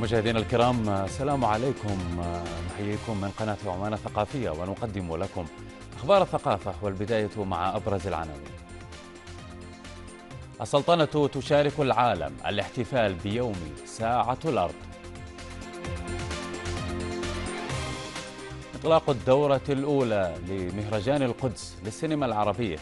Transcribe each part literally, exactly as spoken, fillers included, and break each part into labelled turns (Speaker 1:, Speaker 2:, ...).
Speaker 1: مشاهدينا الكرام، السلام عليكم. نحييكم من قناة عمان الثقافية ونقدم لكم أخبار الثقافة، والبداية مع أبرز العناوين. السلطنة تشارك العالم الاحتفال بيوم ساعة الأرض. إطلاق الدورة الأولى لمهرجان القدس للسينما العربية.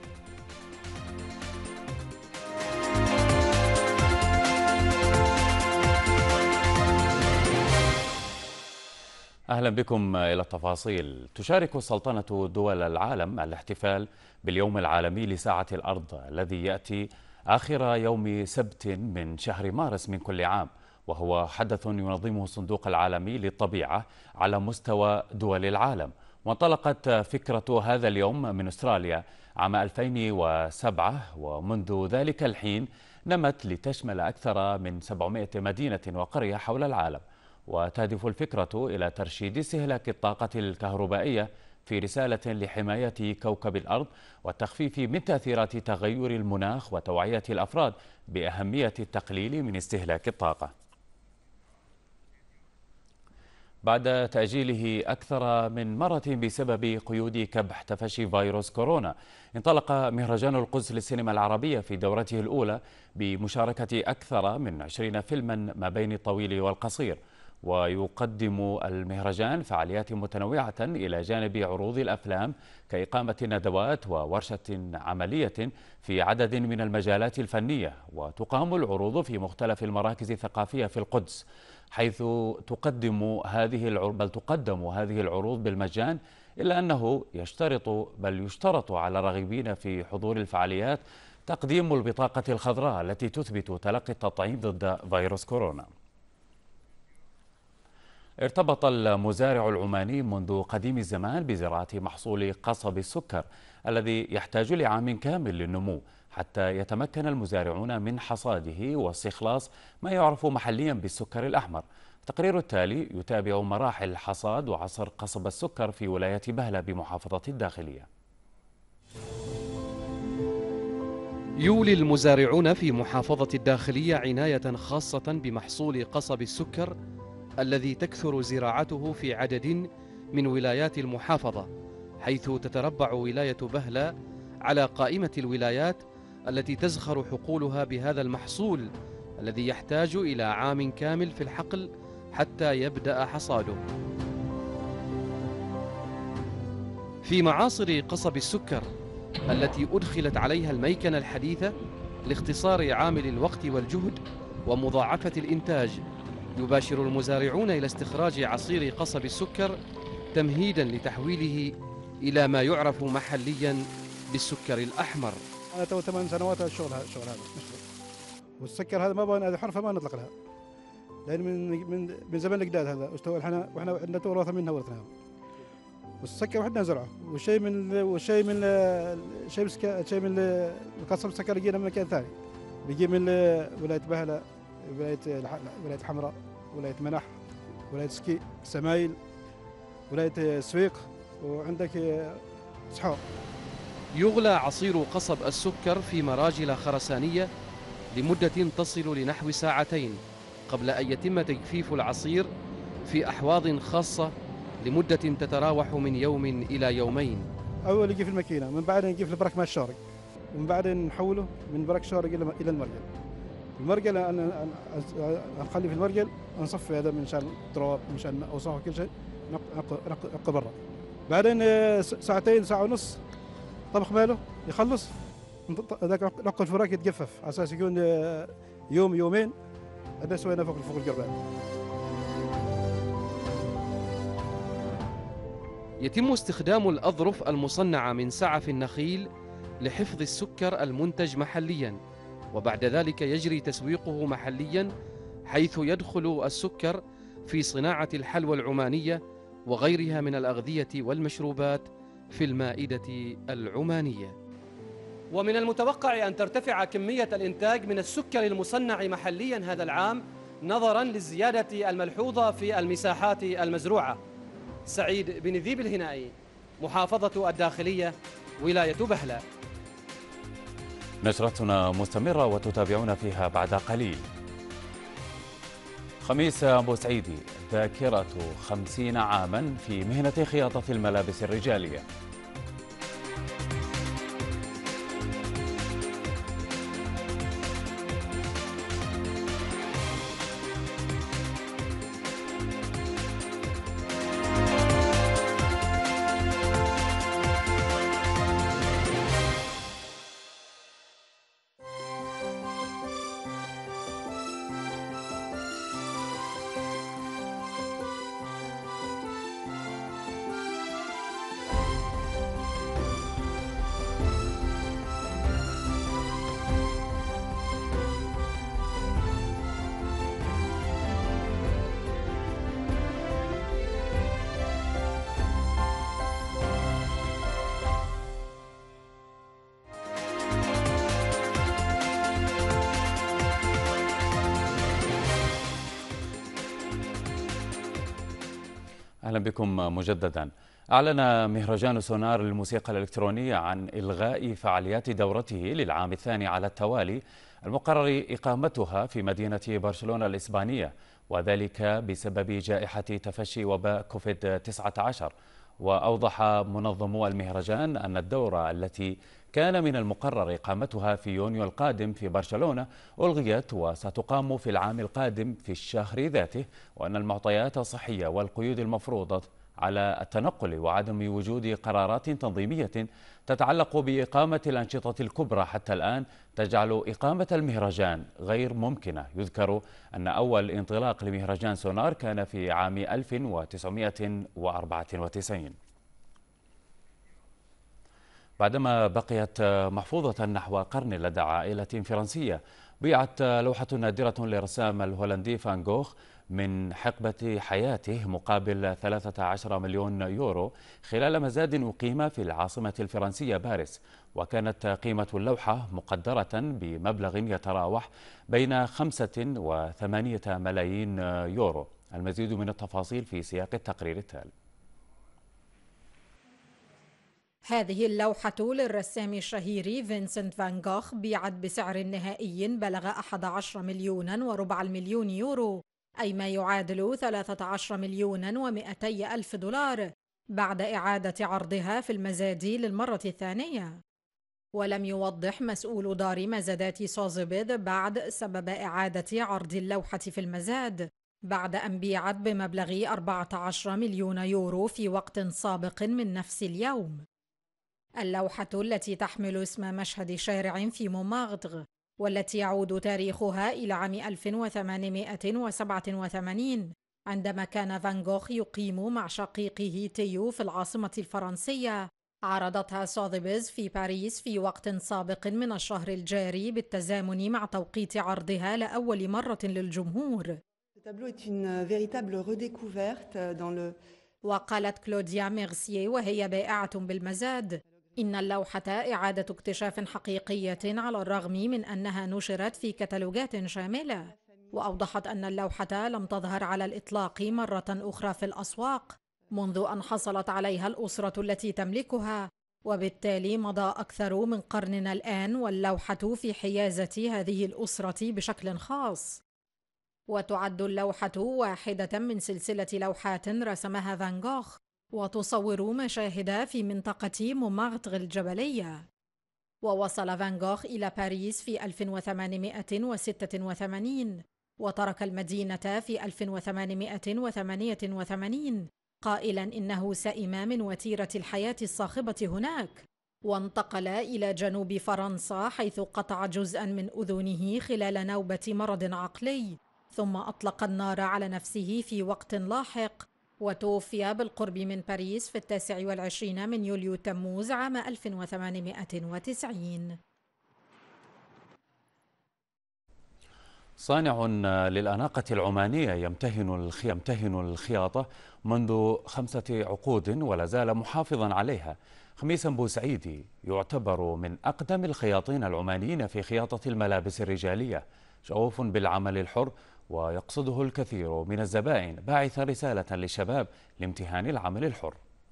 Speaker 1: أهلا بكم إلى التفاصيل. تشارك سلطنة دول العالم الاحتفال باليوم العالمي لساعة الأرض الذي يأتي آخر يوم سبت من شهر مارس من كل عام، وهو حدث ينظمه الصندوق العالمي للطبيعة على مستوى دول العالم. وانطلقت فكرة هذا اليوم من أستراليا عام ألفين وسبعة، ومنذ ذلك الحين نمت لتشمل أكثر من سبعمائة مدينة وقرية حول العالم. وتهدف الفكرة إلى ترشيد استهلاك الطاقة الكهربائية في رسالة لحماية كوكب الأرض والتخفيف من تأثيرات تغير المناخ وتوعية الأفراد بأهمية التقليل من استهلاك الطاقة. بعد تأجيله أكثر من مرة بسبب قيود كبح تفشي فيروس كورونا، انطلق مهرجان القدس للسينما العربية في دورته الأولى بمشاركة أكثر من عشرين فيلما ما بين الطويل والقصير. ويقدم المهرجان فعاليات متنوعة إلى جانب عروض الأفلام كإقامة ندوات وورشة عملية في عدد من المجالات الفنية. وتقام العروض في مختلف المراكز الثقافية في القدس، حيث تقدم هذه العروض بل تقدم هذه العروض بالمجان، إلا أنه يشترط بل يشترط على الراغبين في حضور الفعاليات تقديم البطاقة الخضراء التي تثبت تلقي التطعيم ضد فيروس كورونا. ارتبط المزارع العماني منذ قديم الزمان بزراعة محصول قصب السكر الذي يحتاج لعام كامل للنمو حتى يتمكن المزارعون من حصاده واستخلاص ما يعرف محليا بالسكر الأحمر. التقرير التالي يتابع مراحل حصاد وعصر قصب السكر في ولاية بهلة بمحافظة الداخلية.
Speaker 2: يولي المزارعون في محافظة الداخلية عناية خاصة بمحصول قصب السكر الذي تكثر زراعته في عدد من ولايات المحافظة، حيث تتربع ولاية بهلة على قائمة الولايات التي تزخر حقولها بهذا المحصول الذي يحتاج إلى عام كامل في الحقل حتى يبدأ حصاده. في معاصر قصب السكر التي أدخلت عليها الميكنة الحديثة لاختصار عامل الوقت والجهد ومضاعفة الإنتاج، يباشر المزارعون إلى استخراج عصير قصب السكر تمهيدا لتحويله إلى ما يعرف محليا بالسكر الأحمر.
Speaker 3: أنا تو ثمان سنوات الشغل هذا الشغل هذا نشتغل، والسكر هذا ما بغى هذا حرفة ما نطلق لها، لأن من من من زمن الأجداد هذا واستوى احنا واحنا عندنا توراث منها ورثناها. والسكر وحدنا نزرعه، والشيء من والشيء من شيء شيء من القصب السكر يجينا من مكان ثاني، بيجي من ولاية بهلة، ولاية ولاية حمراء، ولاية منح، ولاية سكي، سمايل، ولاية السويق، وعندك سحور.
Speaker 2: يغلى عصير قصب السكر في مراجل خرسانية لمدة تصل لنحو ساعتين قبل أن يتم تجفيف العصير في أحواض خاصة لمدة تتراوح من يوم إلى يومين.
Speaker 3: أول يجي في الماكينة، من بعد يجي في البرك مع الشارق، ومن بعد نحوله من برك الشارق إلى المرجل. المرجل أنا نخلي في المرجل نصفي هذا من شان التراب من شان أوساخ وكل شيء نقى برا. بعدين ساعتين ساعة ونص طبخ ماله يخلص، ذاك نقى الفراك يتجفف على أساس يكون يوم يومين هذا سوينا فوق فوق القربان.
Speaker 2: يتم استخدام الأظرف المصنعة من سعف النخيل لحفظ السكر المنتج محليا، وبعد ذلك يجري تسويقه محليا، حيث يدخل السكر في صناعة الحلوى العمانية وغيرها من الأغذية والمشروبات في المائدة العمانية.
Speaker 4: ومن المتوقع أن ترتفع كمية الإنتاج من السكر المصنع محليا هذا العام نظرا للزيادة الملحوظة في المساحات المزروعة. سعيد بن ذيب الهنائي، محافظة الداخلية، ولاية بهلة.
Speaker 1: نشرتنا مستمرة وتتابعون فيها بعد قليل. خميس بوسعيدي ذاكرة خمسين عاما في مهنة خياطة الملابس الرجالية. أهلا بكم مجددا. أعلن مهرجان سونار للموسيقى الإلكترونية عن إلغاء فعاليات دورته للعام الثاني على التوالي المقرر إقامتها في مدينة برشلونة الإسبانية، وذلك بسبب جائحة تفشي وباء كوفيد تسعة عشر. وأوضح منظمو المهرجان أن الدورة التي كان من المقرر إقامتها في يونيو القادم في برشلونة ألغيت وستقام في العام القادم في الشهر ذاته، وأن المعطيات الصحية والقيود المفروضة على التنقل وعدم وجود قرارات تنظيمية تتعلق بإقامة الأنشطة الكبرى حتى الآن تجعل إقامة المهرجان غير ممكنة. يذكر أن أول انطلاق لمهرجان سونار كان في عام ألف وتسعمائة وأربعة وتسعين. بعدما بقيت محفوظة نحو قرن لدى عائلة فرنسية، بيعت لوحة نادرة للرسام الهولندي فان جوخ من حقبة حياته مقابل ثلاثة عشر مليون يورو خلال مزاد أقيم في العاصمة الفرنسية باريس، وكانت قيمة اللوحة مقدرة بمبلغ يتراوح بين خمسة وثمانية ملايين يورو. المزيد من التفاصيل في سياق التقرير التالي.
Speaker 5: هذه اللوحة للرسام الشهير فينسنت فان غوخ بيعت بسعر نهائي بلغ أحد عشر مليونا وربع المليون يورو، أي ما يعادل ثلاثة عشر مليونا ومئتي ألف دولار، بعد إعادة عرضها في المزاد للمرة الثانية. ولم يوضح مسؤول دار مزادات سوزبيد بعد سبب إعادة عرض اللوحة في المزاد، بعد أن بيعت بمبلغ أربعة عشر مليون يورو في وقت سابق من نفس اليوم. اللوحة التي تحمل اسم مشهد شارع في مونمارتر، والتي يعود تاريخها إلى عام ألف وثمانمائة وسبعة وثمانين عندما كان فان غوخ يقيم مع شقيقه تيو في العاصمة الفرنسية، عرضتها سوذيبيز في باريس في وقت سابق من الشهر الجاري بالتزامن مع توقيت عرضها لأول مرة للجمهور. وقالت كلوديا ميرسيي وهي بائعة بالمزاد إن اللوحة إعادة اكتشاف حقيقية على الرغم من أنها نشرت في كتالوجات شاملة، وأوضحت أن اللوحة لم تظهر على الإطلاق مرة أخرى في الأسواق منذ أن حصلت عليها الأسرة التي تملكها، وبالتالي مضى أكثر من قرن الآن واللوحة في حيازة هذه الأسرة بشكل خاص. وتعد اللوحة واحدة من سلسلة لوحات رسمها فان غوخ وتصور مشاهد في منطقة مونمارتر الجبلية. ووصل فان غوخ إلى باريس في ألف وثمانمائة وستة وثمانين وترك المدينة في ألف وثمانمائة وثمانية وثمانين قائلا إنه سئم من وتيرة الحياة الصاخبة هناك، وانتقل إلى جنوب فرنسا حيث قطع جزءا من أذنه خلال نوبة مرض عقلي، ثم أطلق النار على نفسه في وقت لاحق، وتوفي بالقرب من باريس في التاسع والعشرين من يوليو تموز عام ألف وثمانمائة وتسعين.
Speaker 1: صانع للأناقة العمانية يمتهن يمتهن الخياطة منذ خمسة عقود ولا زال محافظا عليها. خميس بوسعيدي يعتبر من أقدم الخياطين العمانيين في خياطة الملابس الرجالية، شغوف بالعمل الحر ويقصده الكثير من الزبائن، باعث رسالة للشباب لامتهان العمل الحر.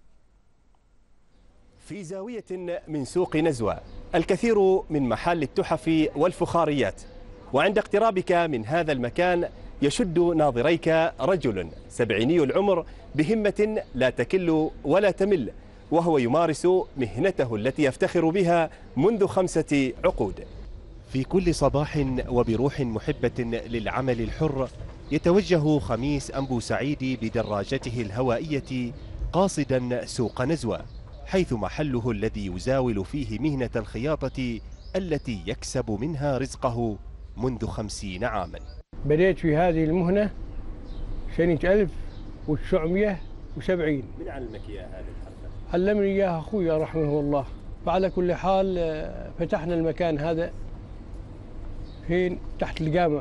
Speaker 6: في زاوية من سوق نزوة الكثير من محل التحف والفخاريات، وعند اقترابك من هذا المكان يشد ناظريك رجل سبعيني العمر بهمة لا تكل ولا تمل، وهو يمارس مهنته التي يفتخر بها منذ خمسة عقود. في كل صباح وبروح محبة للعمل الحر يتوجه خميس أنبو سعيد بدراجته الهوائية قاصدا سوق نزوة، حيث محله الذي يزاول فيه مهنة الخياطة التي يكسب منها رزقه منذ خمسين عاما.
Speaker 7: بديت في هذه المهنة سنة ألف وتسعمئة وسبعين.
Speaker 6: من علمك إياه هذه الحرفة؟
Speaker 7: علمني إياها أخوي رحمه الله. فعلى كل حال فتحنا المكان هذا فين تحت الجامع،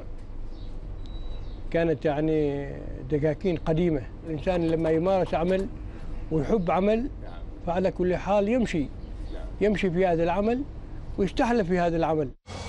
Speaker 7: كانت يعني دكاكين قديمة. الإنسان لما يمارس عمل ويحب عمل فعلى كل حال يمشي يمشي في هذا العمل ويستحلى في هذا العمل.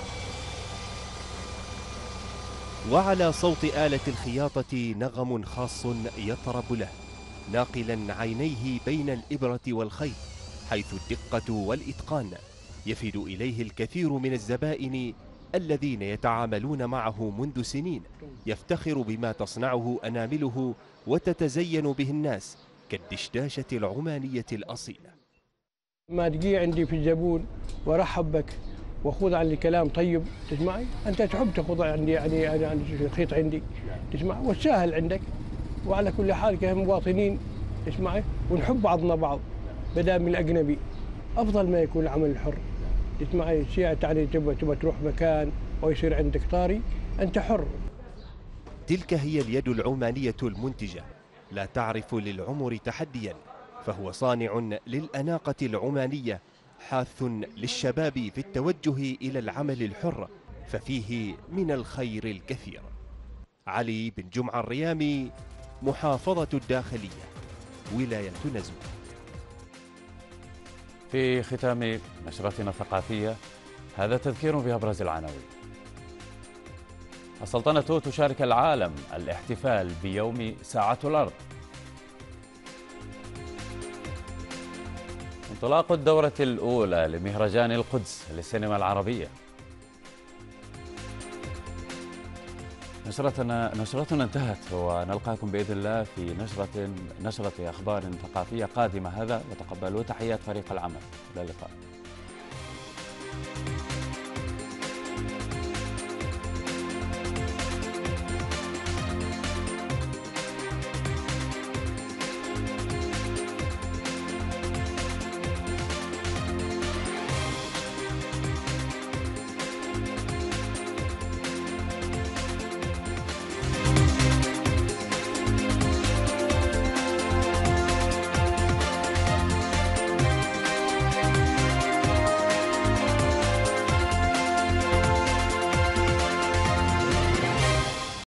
Speaker 6: وعلى صوت آلة الخياطة نغم خاص يطرب له، ناقلا عينيه بين الإبرة والخيط، حيث الدقة والإتقان يفد إليه الكثير من الزبائن الذين يتعاملون معه منذ سنين، يفتخر بما تصنعه أنامله وتتزين به الناس كالدشداشة العمانية الأصيلة.
Speaker 7: ما تجي عندي في الزبون ورحب بك وخذ عني كلام طيب تسمعي، انت تحب تاخذ عندي يعني انا عندي خيط عندي تسمع والسهل عندك. وعلى كل حال كمواطنين تسمعي ونحب بعضنا بعض بدل من الاجنبي. افضل ما يكون العمل الحر تسمعي، ساعة يعني تبغى تبغى تروح مكان ويصير عندك طاري انت حر.
Speaker 6: تلك هي اليد العمانية المنتجة، لا تعرف للعمر تحديا، فهو صانع للأناقة العمانية، حاث للشباب في التوجه إلى العمل الحر، ففيه من الخير الكثير. علي بن جمعة الريامي، محافظة الداخلية، ولاية نزوة.
Speaker 1: في ختام نشرتنا الثقافية هذا تذكير بأبرز العناوين. السلطنة تشارك العالم الاحتفال بيوم ساعة الأرض. انطلاق الدورة الأولى لمهرجان القدس للسينما العربية. نشرتنا نشرتنا انتهت، ونلقاكم بإذن الله في نشرة نشرة أخبار ثقافية قادمة. هذا وتقبلوا تحيات فريق العمل. إلى اللقاء.